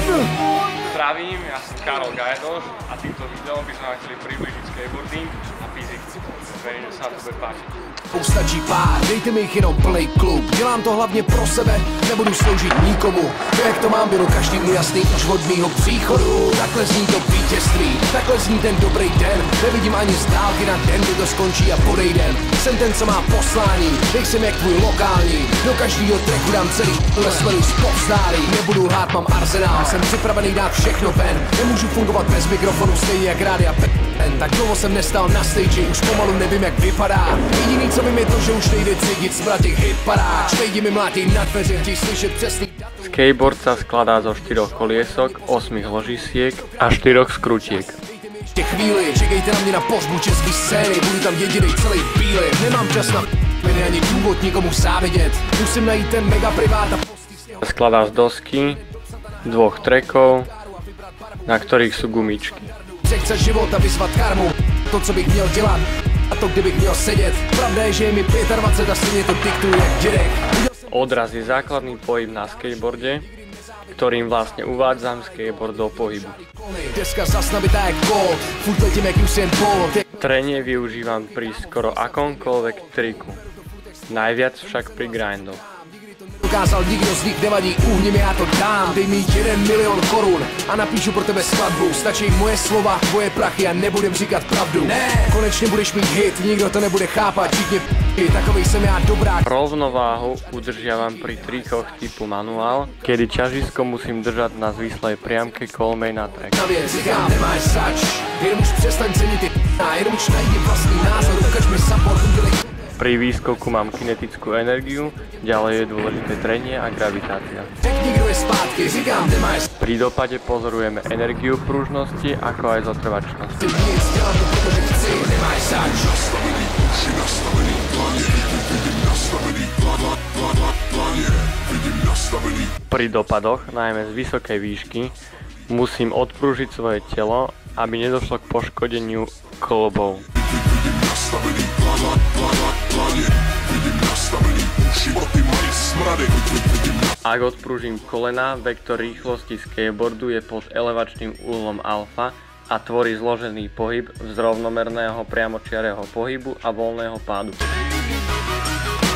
Zdravím, ja som Karol Gajedoš a týmto videom by sme vám chceli priblížiť skateboarding a fyziku. Verím, že sa vám to bude páčiť. Stačí pár, dejte mi jich jenom plnej klub. Dělám to hlavně pro sebe, nebudu sloužit nikomu. To, jak to mám, bylo každému jasný už od mýho příchodu. Takhle zní to vítězství, takhle zní ten dobrý den. Nevidím ani z dálky na den, kdy to skončí a podejdem. Jsem ten, co má poslání, nejsem jak tvůj lokální. Do každýho tracku dám celý leslený povzdálí. Nebudu lhát, mám arzenál, jsem připravený dát všechno ven. Nemůžu fungovat bez mikrofonu, stejně jak rádia tak dlouho jsem nestal na stage, už pomalu nevím, jak vypadá. Jediný, co vím, je to, že už nejde cítit smrad těch hitparád. Švejdi mi mlátí na dveře, chtějí slyšet přesný. Skateboard sa skladá zo 4 koliesok, 8 ložisiek a 4 skrutiek. Ještě chvíli, čekejte na mě na pohřbu český scény, budu tam jedinej celý bílý. Nemám čas na p***y, ani důvod nikomu závidět. Musím najít ten mega privát a Skladá z dosky, 2 trackov, na ktorých sú gumičky. Sekce života vyzvat karmu, to, co bych měl dělat a to, kde bych měl sedět. Pravda je, že je mi 25 a stejně to diktuje jak dědek. Odraz je základný pohyb na skateboarde, ktorým vlastne uvádzam skateboard do pohybu. Deska zas nabitá jak kol, furt letím jak Usain Bolt. Trenie využívam pri skoro akomkoľvek triku, najviac však pri grindoch. Dokázal nikdo z nich, nevadí, uhni mi, já to dám. Dej mi 1 milion korun a napíšu pro tebe skladbu. Stačí moje slova, tvoje prachy a nebudem říkat pravdu. Ne, konečně budeš mít hit, nikdo to nebude chápat, všichni takovej jsem já dobrák. Rovnováhu udržiavam pri trikoch typu manuál, kedy ťažisko musím držať na zvislej priamke kolmej na track. Na věc říkám, nemáš zač, jenom už přestaň cenit ty jenom už najdi vlastní názor, ukaž mi support, udělej. Pri výskoku mám kinetickú energiu, ďalej je dôležité trenie a gravitácia. Pri dopade pozorujeme energiu pružnosti, ako aj zotrvačnosť. Pri dopadoch, najmä z vysokej výšky, musím odpružiť svoje telo, aby nedošlo k poškodeniu klbov. Ak odpružím kolena, vektor rýchlosti skateboardu je pod elevačným úhlom alfa a tvorí zložený pohyb z rovnomerného priamočiareho pohybu a voľného pádu.